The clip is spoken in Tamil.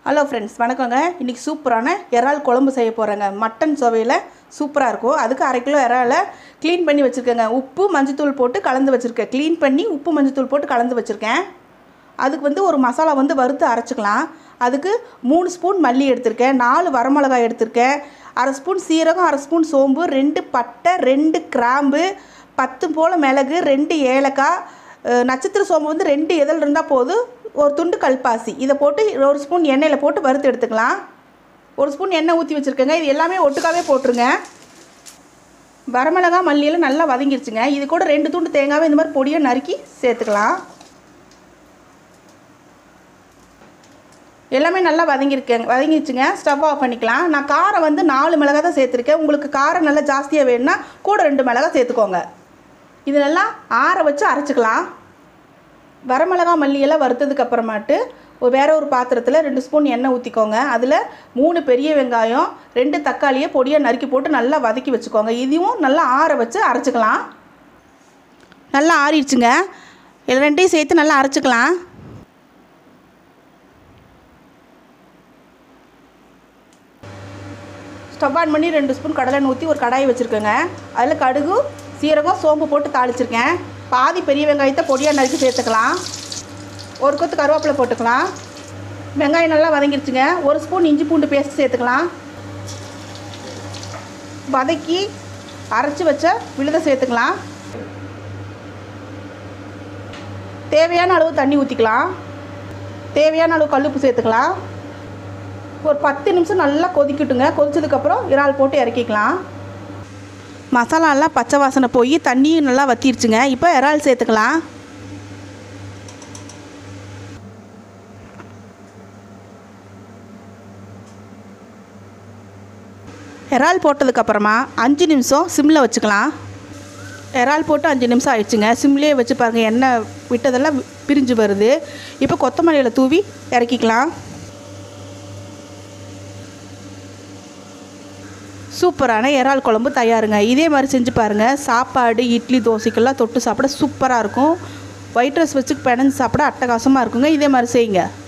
ஹலோ ஃப்ரெண்ட்ஸ், வணக்கங்க. இன்றைக்கி சூப்பரான இறால் குழம்பு செய்ய போகிறேங்க. மட்டன் சுவையில் சூப்பராக இருக்கும். அதுக்கு 1/2 கிலோ இறாலை க்ளீன் பண்ணி வச்சுருக்கேங்க. உப்பு மஞ்சத்தூள் போட்டு கலந்து வச்சுருக்கேன். க்ளீன் பண்ணி உப்பு மஞ்சத்தூள் போட்டு கலந்து வச்சுருக்கேன். அதுக்கு ஒரு மசாலா வறுத்து அரைச்சிக்கலாம். அதுக்கு 3 ஸ்பூன் மல்லி எடுத்திருக்கேன், 4 வரமிளகாய் எடுத்திருக்கேன், 1/2 ஸ்பூன் சீரகம், 1/2 ஸ்பூன் சோம்பு, 2 பட்டை, 2 கிராம்பு, 10 போல் மிளகு, 2 ஏலக்காய், நட்சத்திர சோம்பு 2 இதழ் இருந்தால் போதும், ஒரு துண்டு கல்பாசி. இதை போட்டு 1 ஸ்பூன் எண்ணெயில் போட்டு வறுத்து எடுத்துக்கலாம். 1 ஸ்பூன் எண்ணெய் ஊற்றி வச்சுருக்கேங்க. இது எல்லாமே ஒட்டுக்காவே போட்டுருங்க. வரமிளகா மல்லியெல்லாம் நல்லா வதங்கிருச்சுங்க. இது கூட 2 துண்டு தேங்காவை இந்த மாதிரி பொடியாக நறுக்கி சேர்த்துக்கலாம். எல்லாமே நல்லா வதங்கிருச்சுங்க. ஸ்டவ் ஆஃப் பண்ணிக்கலாம். நான் காரம் 4 மிளகாய் தான் சேர்த்துருக்கேன். உங்களுக்கு காரம் நல்லா ஜாஸ்தியாக வேணும்னா கூட 2 மிளகாய் சேர்த்துக்கோங்க. இது நல்லா ஆற வச்சு அரைச்சிக்கலாம். வரமிளகா மல்லியெல்லாம் வறுத்ததுக்கு அப்புறமாட்டு வேற ஒரு பாத்திரத்தில் 2 ஸ்பூன் எண்ணெய் ஊற்றிக்கோங்க. அதில் 3 பெரிய வெங்காயம், 2 தக்காளியை பொடியாக நறுக்கி போட்டு நல்லா வதக்கி வச்சுக்கோங்க. இதுவும் நல்லா ஆற வச்சு அரைச்சிக்கலாம். நல்லா ஆறிடுச்சுங்க. இது 2ஐயும் சேர்த்து நல்லா அரைச்சிக்கலாம். ஸ்டவ் ஆன் பண்ணி 2 ஸ்பூன் கடலை ஊற்றி ஒரு கடாயை வச்சுருக்கேங்க. அதில் கடுகு, சீரகம், சோம்பு போட்டு தாளிச்சிருக்கேன். பாதி பெரிய வெங்காயத்தை பொடியாக நறுக்கி சேர்த்துக்கலாம். 1 கொத்து கருவேப்பிலை போட்டுக்கலாம். வெங்காயம் நல்லா வதங்கிடுச்சுங்க. 1 ஸ்பூன் இஞ்சி பூண்டு பேஸ்ட் சேர்த்துக்கலாம். வதக்கி அரைச்சி வச்ச விழுதை சேர்த்துக்கலாம். தேவையான அளவு தண்ணி ஊற்றிக்கலாம். தேவையான அளவு கல்லுப்பு சேர்த்துக்கலாம். ஒரு 10 நிமிஷம் நல்லா கொதிக்கட்டுங்க. கொதிச்சதுக்கப்புறம் இறால் போட்டு இறக்கிக்கலாம். மசாலாலாம் பச்சை வாசனை போய் தண்ணியும் நல்லா வற்றிருச்சுங்க. இப்போ இறால் சேர்த்துக்கலாம். இறால் போட்டதுக்கப்புறமா 5 நிமிஷம் சிம்மில் வச்சுக்கலாம். இறால் போட்டு 5 நிமிஷம் ஆயிடுச்சுங்க. சிம்லேயே வச்சு பாருங்கள், எண்ணெய் விட்டதெல்லாம் பிரிஞ்சு வருது. இப்போ கொத்தமல்லியில் தூவி இறக்கிக்கலாம். சூப்பரான இறால் குழம்பு தயாருங்க. இதே மாதிரி செஞ்சு பாருங்கள். சாப்பாடு, இட்லி, தோசைக்கெல்லாம் தொட்டு சாப்பிட சூப்பராக இருக்கும். ஒயிட் ரைஸ் வச்சு பிணைஞ்சு சாப்பிட அட்டகாசமாக இருக்குங்க. இதே மாதிரி செய்யுங்க.